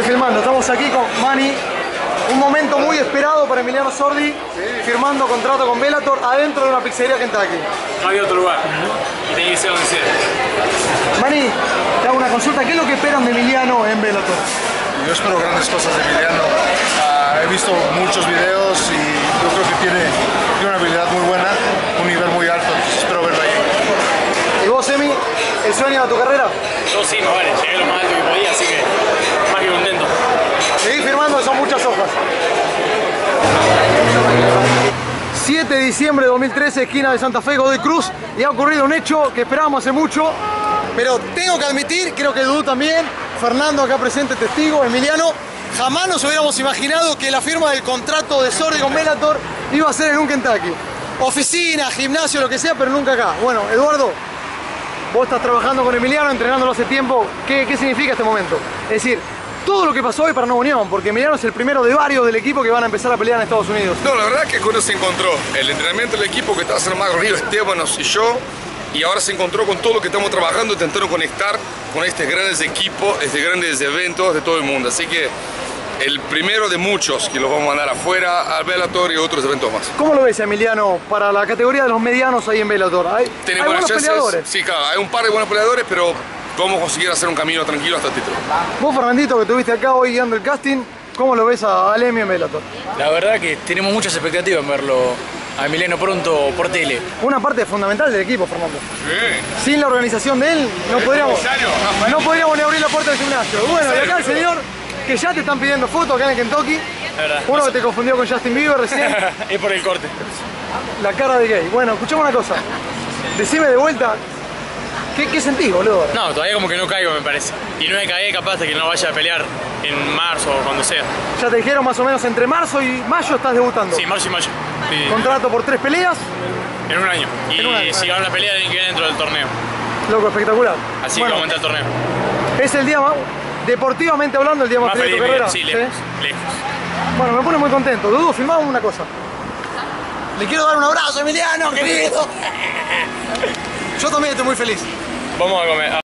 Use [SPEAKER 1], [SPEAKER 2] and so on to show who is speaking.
[SPEAKER 1] Estoy filmando, estamos aquí con Manny. Un momento muy esperado para Emiliano Sordi, firmando contrato con Bellator adentro de una pizzería Kentucky.
[SPEAKER 2] No había otro lugar y tenía que ser donde sea.
[SPEAKER 1] Manny, te hago una consulta. ¿Qué es lo que esperan de Emiliano en Bellator?
[SPEAKER 3] Yo espero grandes cosas de Emiliano. He visto muchos videos y yo creo que tiene una habilidad muy buena, un nivel muy alto, entonces espero verlo ahí.
[SPEAKER 1] ¿Y vos, Emi, el sueño de tu carrera?
[SPEAKER 2] Yo sí, más vale, llegué lo más alto que podía, así que más que contento.
[SPEAKER 1] Seguí firmando, son muchas hojas. 7 de diciembre de 2013, esquina de Santa Fe, Godoy Cruz, y ha ocurrido un hecho que esperábamos hace mucho, pero tengo que admitir, creo que Dudu también, Fernando acá presente, testigo, Emiliano, jamás nos hubiéramos imaginado que la firma del contrato de Sordi con Bellator iba a ser en un Kentucky. Oficina, gimnasio, lo que sea, pero nunca acá. Bueno, Eduardo, vos estás trabajando con Emiliano, entrenándolo hace tiempo. ¿Qué significa este momento? Es decir, todo lo que pasó hoy para Nueva Unión, porque Emiliano es el primero de varios del equipo que van a empezar a pelear en Estados Unidos.
[SPEAKER 4] No, la verdad que cuando se encontró el entrenamiento del equipo que estaba haciendo más Río, Estebanos y yo, y ahora se encontró con todo lo que estamos trabajando, intentando conectar con estos grandes equipos, estos grandes eventos de todo el mundo. Así que el primero de muchos que los vamos a mandar afuera al Bellator y otros eventos más.
[SPEAKER 1] ¿Cómo lo ves, Emiliano, para la categoría de los medianos ahí en Bellator? ¿Hay buenos peleadores?
[SPEAKER 4] Sí, claro, hay un par de buenos peleadores, pero vamos a conseguir hacer un camino tranquilo hasta el título.
[SPEAKER 1] Vos, Fernandito, que estuviste acá hoy guiando el casting, ¿cómo lo ves a Emi en Bellator?
[SPEAKER 2] La verdad que tenemos muchas expectativas en verlo a Emiliano pronto por tele.
[SPEAKER 1] Una parte fundamental del equipo, Fernando.
[SPEAKER 4] Sí.
[SPEAKER 1] Sin la organización de él, no podríamos ni abrir la puerta del gimnasio. Bueno, y acá el señor, que ya te están pidiendo fotos acá en el Kentucky. Uno que te confundió con Justin Bieber recién.
[SPEAKER 2] Es por el corte.
[SPEAKER 1] La cara de gay. Bueno, escuchame una cosa. Decime de vuelta, ¿qué sentís, boludo?
[SPEAKER 2] No, todavía como que no caigo, me parece. Y no me caí capaz de que no vaya a pelear en marzo o cuando sea.
[SPEAKER 1] Ya te dijeron más o menos entre marzo y mayo estás debutando.
[SPEAKER 2] Sí, marzo y mayo. Sí.
[SPEAKER 1] Contrato por 3 peleas.
[SPEAKER 2] En un año. Y
[SPEAKER 1] En un año,
[SPEAKER 2] si gano la pelea, tienen que ir dentro del torneo.
[SPEAKER 1] Loco, espectacular.
[SPEAKER 2] Así
[SPEAKER 1] Bueno,
[SPEAKER 2] que vamos a entrar al torneo.
[SPEAKER 1] es el día más, deportivamente hablando, el día más
[SPEAKER 2] Más
[SPEAKER 1] feliz de tu
[SPEAKER 2] feliz,
[SPEAKER 1] carrera.
[SPEAKER 2] sí, lejos, lejos.
[SPEAKER 1] Bueno, me pone muy contento. Dudu, filmamos una cosa. Le quiero dar un abrazo, Emiliano, querido. Yo también estoy muy feliz.
[SPEAKER 2] Vamos a comer.